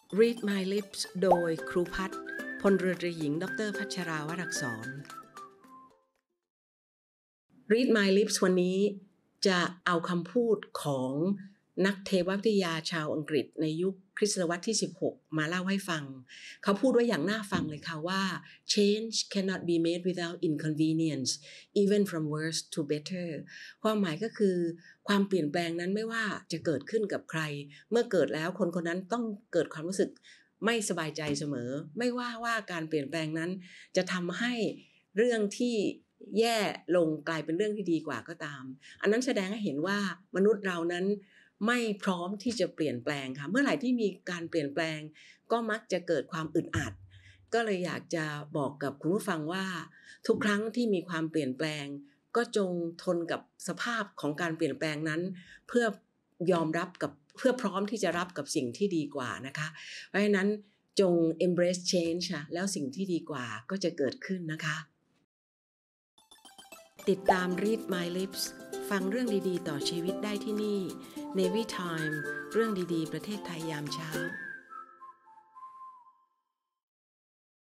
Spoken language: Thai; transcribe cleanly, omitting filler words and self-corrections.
Read My Lips โดยครูพัฒน์พลเรือตรีหญิงดร.พัชราวรักษร Read My Lips วันนี้จะเอาคำพูดของนักเทววิทยาชาวอังกฤษในยุคคริสตศตวรรษที่ 16 มาเล่าให้ฟังเขาพูดไว้อย่างน่าฟังเลยค่ะว่า Change cannot be made without inconvenience even from worse to better ความหมายก็คือความเปลี่ยนแปลงนั้นไม่ว่าจะเกิดขึ้นกับใครเมื่อเกิดแล้วคนคนนั้นต้องเกิดความรู้สึกไม่สบายใจเสมอไม่ว่าการเปลี่ยนแปลงนั้นจะทำให้เรื่องที่แย่ลงกลายเป็นเรื่องที่ดีกว่าก็ตามอันนั้นแสดงให้เห็นว่ามนุษย์เรานั้นไม่พร้อมที่จะเปลี่ยนแปลงค่ะเมื่อไหร่ที่มีการเปลี่ยนแปลงก็มักจะเกิดความอึดอัดก็เลยอยากจะบอกกับคุณผู้ฟังว่าทุกครั้งที่มีความเปลี่ยนแปลงก็จงทนกับสภาพของการเปลี่ยนแปลงนั้นเพื่อยอมรับกับเพื่อพร้อมที่จะรับกับสิ่งที่ดีกว่านะคะเพราะฉะนั้นจง embrace change ค่ะแล้วสิ่งที่ดีกว่าก็จะเกิดขึ้นนะคะติดตาม Read My Lips ฟังเรื่องดีๆต่อชีวิตได้ที่นี่ Navy Time เรื่องดีๆประเทศไทยยามเช้า